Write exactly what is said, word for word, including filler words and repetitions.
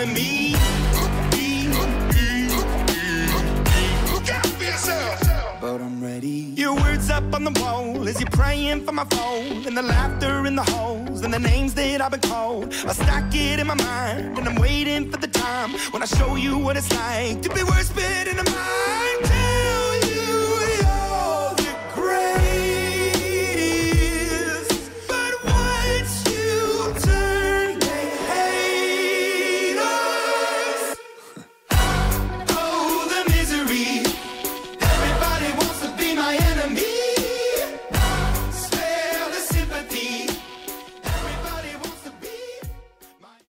me. But I'm ready. Your words up on the wall as you're praying for my phone, and the laughter in the holes and the names that I've been called. I stack it in my mind and I'm waiting for the time when I show you what it's like to be worse fit in the mind.